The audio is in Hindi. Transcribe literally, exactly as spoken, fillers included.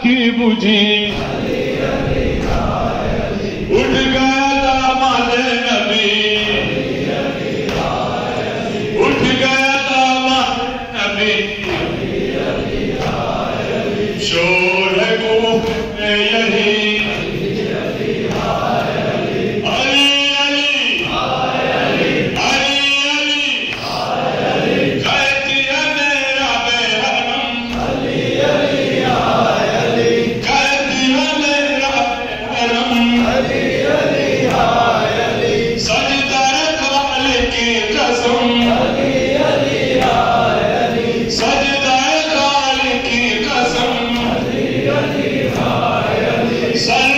की बुझी उठ गया दामाद नबी उठ गया दामाद नबी शोर है कूफ में यही Son